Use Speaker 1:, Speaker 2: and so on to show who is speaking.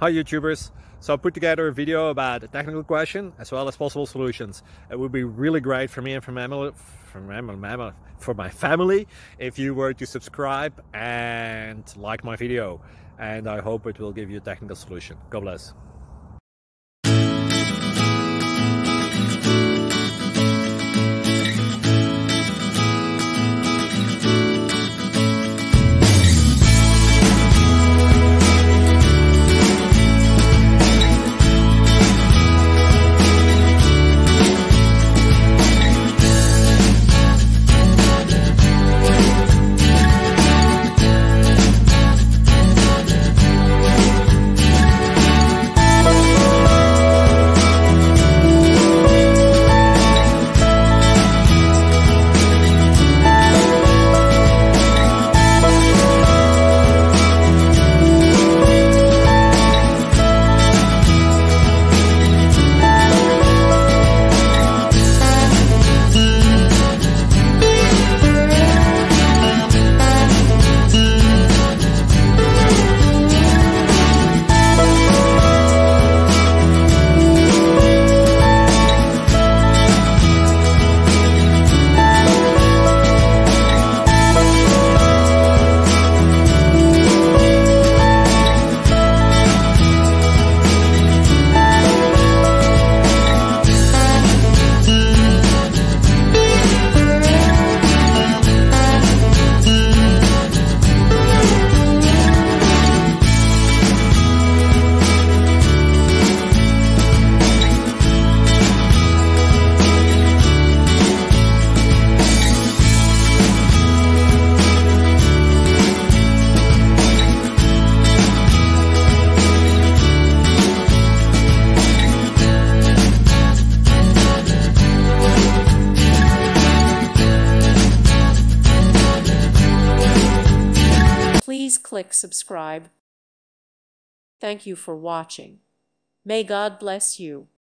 Speaker 1: Hi YouTubers! So I put together a video about a technical question as well as possible solutions. It would be really great for me and for my family if you were to subscribe and like my video, and I hope it will give you a technical solution. God bless.
Speaker 2: Please click subscribe. Thank you for watching. May God bless you.